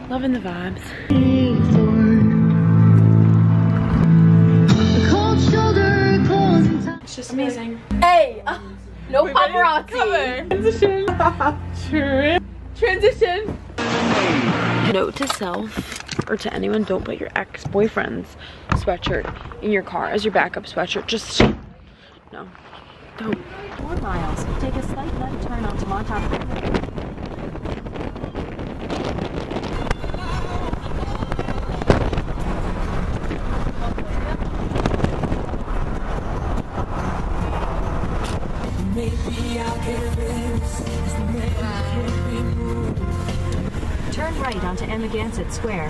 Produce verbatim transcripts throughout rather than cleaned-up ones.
Loving the vibes. It's just amazing. Hey! Uh, no paparazzi! Transition. Tra Transition. Note to self, or to anyone, don't put your ex-boyfriend's sweatshirt in your car as your backup sweatshirt. Just, no, don't. Four miles, take a slight left turn onto Montauk. Turn right onto Amagansett Square.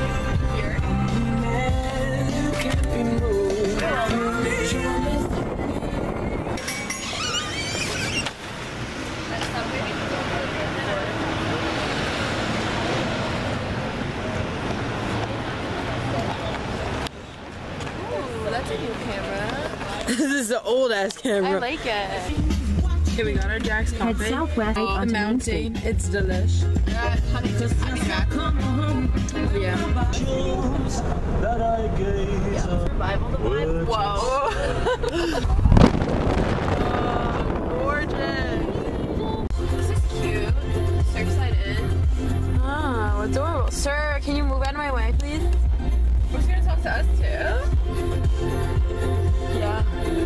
Ooh, that's a new camera. This is an old ass camera. I like it. Okay, we got our Jack's Head coffee. southwest The onto Main mountain, Street. it's delish. Uh, honey, just honey mac. Yeah. Survival the vibe. Whoa. Oh, gorgeous. This is cute. Surfside is. Oh, adorable. Sir, can you move out of my way, please? We're gonna talk to us too. Yeah.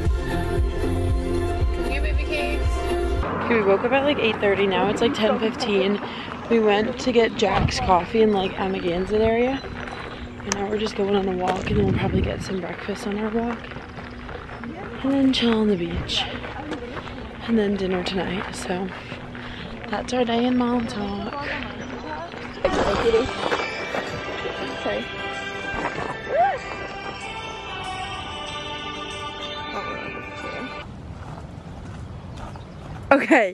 Can we get baby cakes? Okay, we woke up at like eight thirty. Now it's like ten fifteen. We went to get Jack's coffee in like Amagansett area. And now we're just going on a walk, and then we'll probably get some breakfast on our walk. And then chill on the beach. And then dinner tonight. So that's our day in Montauk. Sorry. Okay.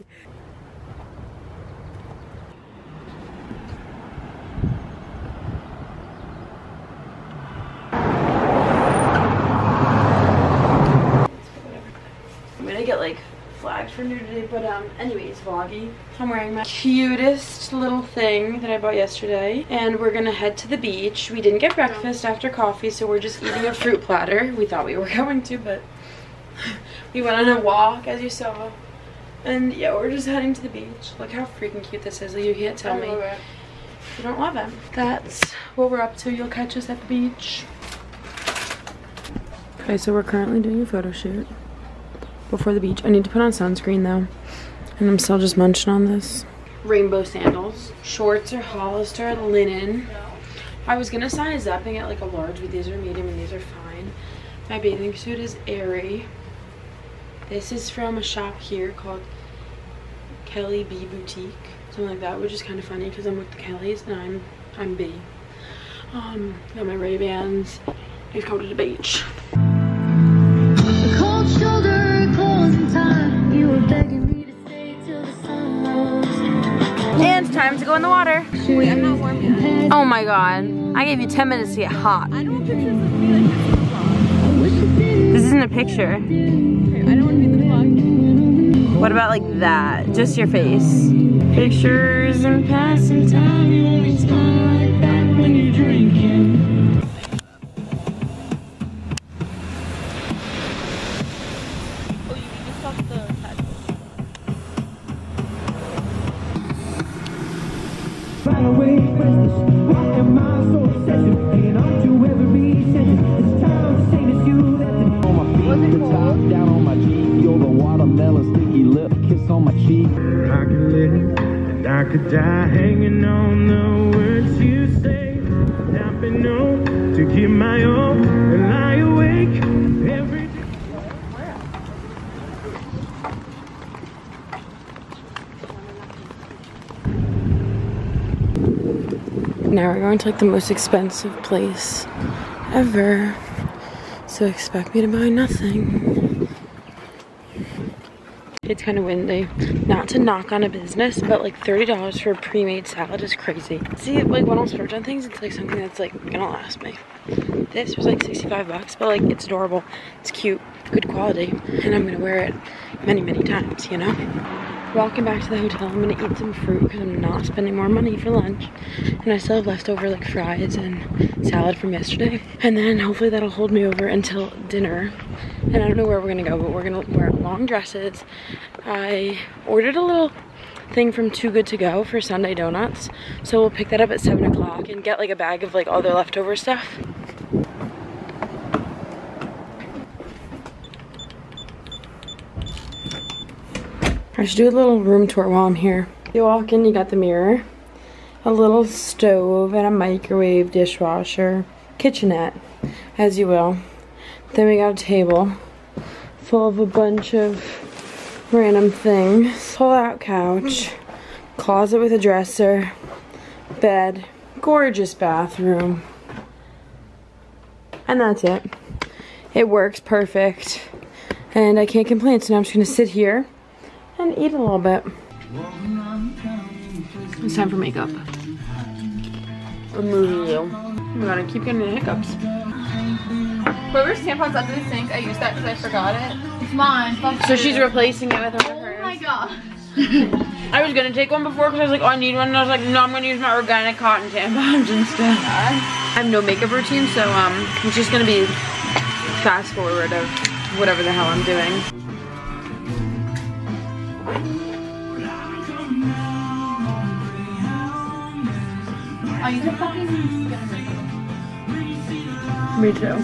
I'm gonna get like flagged for nudity, but um, anyways, vloggy. I'm wearing my cutest little thing that I bought yesterday, and we're gonna head to the beach. We didn't get breakfast after coffee, so we're just eating a fruit platter. We thought we were going to, but we went on a walk, as you saw. And yeah, we're just heading to the beach. Look how freaking cute this is. Like, you can't tell me you don't love it. That's what we're up to. You'll catch us at the beach. Okay, so we're currently doing a photo shoot before the beach. I need to put on sunscreen though, and I'm still just munching on this. Rainbow sandals. Shorts are Hollister linen. I was gonna size up and get like a large, but these are medium and these are fine. My bathing suit is airy. This is from a shop here called Kelly B Boutique, something like that, which is kind of funny because I'm with the Kellys and I'm I'm B. Um, got my Ray-Bans. Let's go to the beach. The cold shoulder closing time. You were begging me to stay till the sun rose. And it's time to go in the water. Wait, I'm not warm yet. Oh my god. I gave you ten minutes to get hot. I don't want pictures of me like this. This isn't a picture. I don't want to be in the vlog. What about like that? Just your face. Pictures and passing time. You only smile like that when you're drinking. Oh, you can just stop the head. Find a way restless. Why am I so obsessive? Hanging on to every sentence. It's time to say to you that the on my feet, the top down on my cheek. You're the watermelon sticky lip kiss on my cheek. I could live and I could die hanging on the words you say. Tapping no to give my all and lie awake every day. Now we're going to like the most expensive place ever. So expect me to buy nothing. It's kind of windy. Not to knock on a business, but like thirty dollars for a pre-made salad is crazy. See, like when I'll splurge on things, it's like something that's like gonna last me. This was like sixty-five bucks, but like it's adorable. It's cute, good quality, and I'm gonna wear it many, many times, you know? walking back to the hotel. I'm gonna eat some fruit because I'm not spending more money for lunch. And I still have leftover like fries and salad from yesterday. And then hopefully that'll hold me over until dinner. And I don't know where we're gonna go, but we're gonna wear long dresses. I ordered a little thing from Too Good To Go for Sunday donuts. So we'll pick that up at seven o'clock and get like a bag of like all their leftover stuff. I should do a little room tour while I'm here. You walk in, you got the mirror, a little stove and a microwave, dishwasher, kitchenette, as you will. Then we got a table full of a bunch of random things. Pull-out couch, closet with a dresser, bed, gorgeous bathroom. And that's it. It works perfect. And I can't complain, so now I'm just gonna sit here and eat a little bit. It's time for makeup. Removing you. Oh my god, I keep getting the hiccups. Whoever's tampon's under the sink, I used that because I forgot it. It's mine. Fuck So you. she's replacing it with one of hers. Oh my god. I was gonna take one before because I was like, oh, I need one. And I was like, no, I'm gonna use my organic cotton tampons instead. I have no makeup routine, so um, it's just gonna be fast forward of whatever the hell I'm doing. Oh, you can fucking Me too.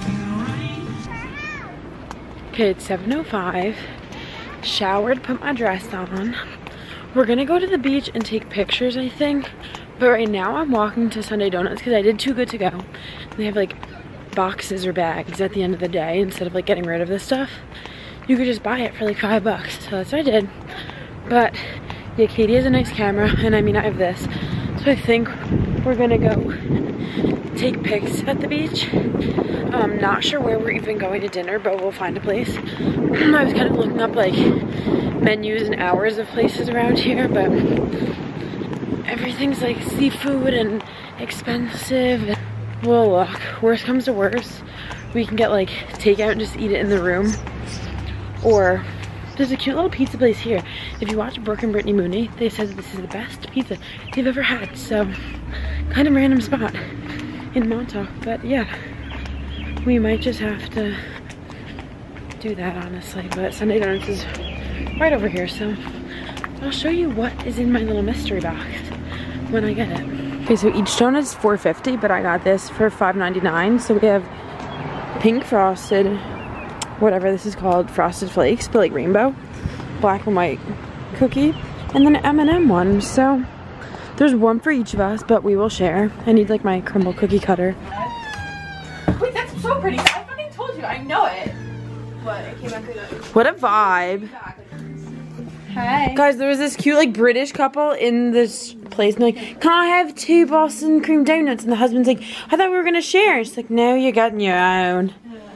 Okay, it's seven oh five. Showered, put my dress on. We're gonna go to the beach and take pictures, I think. But right now I'm walking to Sunday Donuts because I did Too Good To Go. They have like boxes or bags at the end of the day instead of like getting rid of this stuff. You could just buy it for like five bucks. So that's what I did. But yeah, Katie has a nice camera and I mean I have this. So I think we're gonna go take pics at the beach. I'm not sure where we're even going to dinner, but we'll find a place. I was kind of looking up like menus and hours of places around here, but everything's like seafood and expensive. Well, look, worst comes to worst, we can get like takeout and just eat it in the room. Or there's a cute little pizza place here. If you watch Brooke and Brittany Mooney, they said that this is the best pizza they've ever had. So, kind of random spot in Montauk, but yeah, we might just have to do that honestly. But Sunday Donuts is right over here, so I'll show you what is in my little mystery box when I get it. Okay, so each donut is four fifty, but I got this for five ninety-nine. So we have pink frosted, whatever this is called, frosted flakes, but like rainbow, black and white cookie, and then an M and M one. So there's one for each of us, but we will share. I need like my crumble cookie cutter. Wait, that's so pretty. I fucking told you, I know it. What? It came out good. What a vibe. Hey. Guys, there was this cute like British couple in this place and they're like, can I have two Boston cream donuts? And the husband's like, I thought we were gonna share. She's like, no, you're getting your own.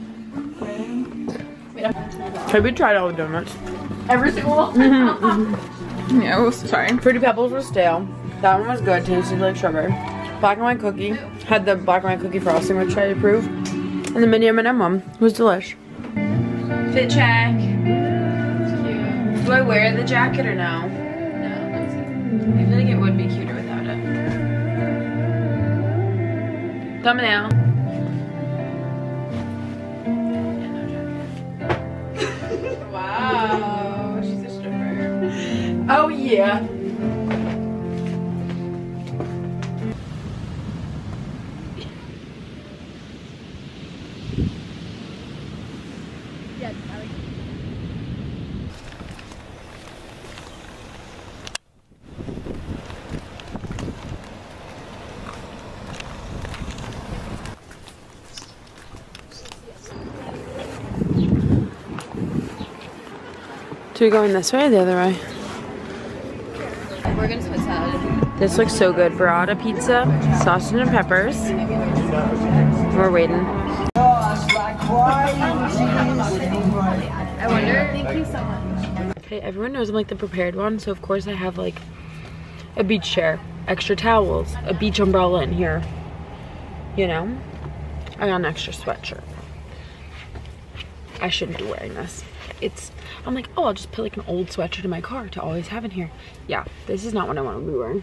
Have we tried all the donuts? Every single one? Mm-hmm, mm-hmm. Yeah, well, sorry. Fruity Pebbles were stale. That one was good, tasted like sugar. Black and white cookie had the black and white cookie frosting, which I approve. And the mini M and M one was delish. Fit check. Cute. Do I wear the jacket or no? No. I feel like it would be cuter without it. Thumbnail. Wow, she's a stripper. Oh yeah. So we going this way or the other way? We're gonna split salad. This looks so good. Burrata pizza, sausage and peppers. We're waiting. I wonder. Thank you so much. Okay, everyone knows I'm like the prepared one, so of course I have like a beach chair, extra towels, a beach umbrella in here. You know? I got an extra sweatshirt. I shouldn't be wearing this. it's, I'm like, oh, I'll just put like an old sweatshirt in my car to always have in here. Yeah, this is not what I want to be wearing.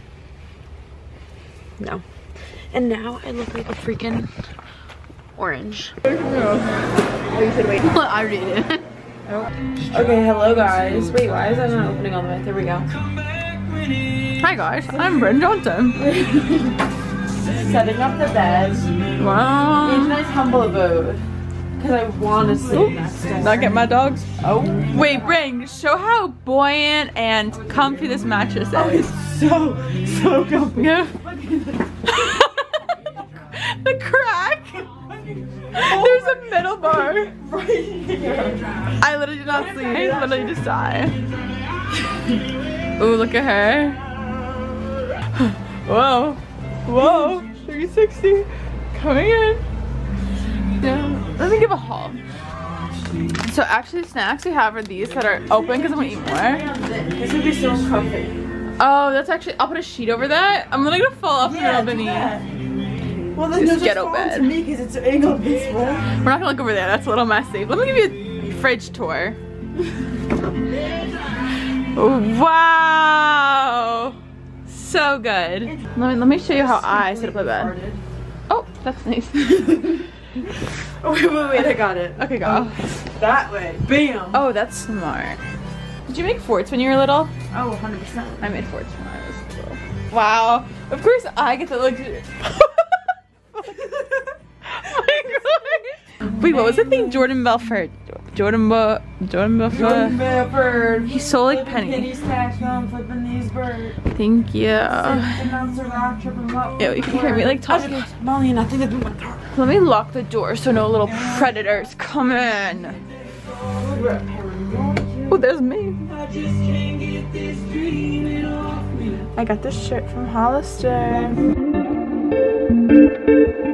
No. And now I look like a freaking orange. Well, I read it. Okay, hello guys. Wait, why is that not opening all the way? There we go. Hi guys, I'm Bryn Johnson. Setting up the bed. Wow. It's a nice humble abode. Because I want to sleep next to Not get my dogs. Oh. Wait, Bryn, show how buoyant and comfy this mattress is. So, so comfy. Yeah. The crack. There's a middle bar. Right here. I literally did not sleep. I literally just died. Ooh, look at her. Whoa. Whoa. three sixty. Coming in. Yeah. Let me give a haul. So actually the snacks we have are these that are open because I'm gonna eat more. This would be so comfy. Oh, that's actually, I'll put a sheet over that. I'm literally gonna fall off the middle beneath. Well, then Just just ghetto fall bed. to me because it's angled this way. We're not gonna look over there, that's a little messy. Let me give you a fridge tour. Wow! So good. Let me, let me show you how I set up my bed. Oh, that's nice. Oh, wait, wait, wait, I got it. Okay, go. That way. Bam! Oh, that's smart. Did you make forts when you were little? Oh, one hundred percent. I made forts when I was little. Wow. Of course I get to look. Oh my god. Wait, what was the thing Jordan Belfort? Jordan Bo Jordan Belfort. Jordan Belfort. He's so like Flipping Penny. penny stacks on flipping these birds. Thank you. Yeah, Yeah, you can hear me like talking. Molly and I think that's my car. Let me lock the door so no little predators come in. Oh, there's me. I got this shirt from Hollister.